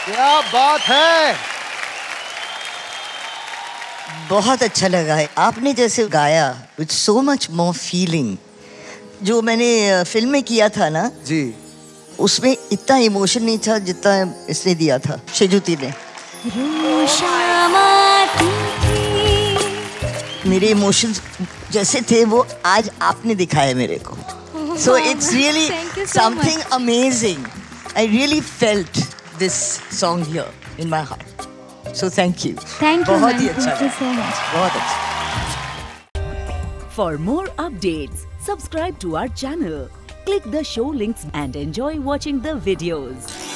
क्या बात है, बहुत अच्छा लगा है आपने जैसे गाया with so much more feeling. जो मैंने फिल्म में किया था ना जी, उसमें इतना इमोशन नहीं था जितना इसने दिया था शेजुती ने। मेरे इमोशंस जैसे थे वो आज आपने दिखाए मेरे को। So it's really something amazing. I really felt this song here in my heart. So thank you. बहुत ही अच्छा लगा, बहुत अच्छा। For more updates, subscribe to our channel, click the show links and enjoy watching the videos.